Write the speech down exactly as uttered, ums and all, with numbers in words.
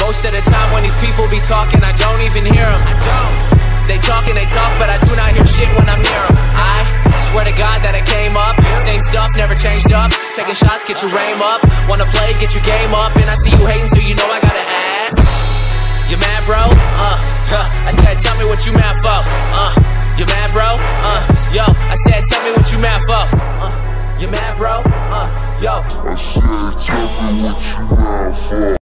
Most of the time when these people be talking, I don't even hear them. I don't. They talk and they talk, but I do not hear shit when I'm near them. I swear to God that I came up, same stuff, never changed up. Taking shots, get your aim up. Wanna play, get your game up. And I see you hating, so you know I gotta ask. You mad, bro? Uh, huh. I said, tell me what you mad for. Uh, you mad, bro? Uh, yo. I said, tell me what you mad for. Uh, you mad, bro? Uh, yo. I said, tell me what you mad for.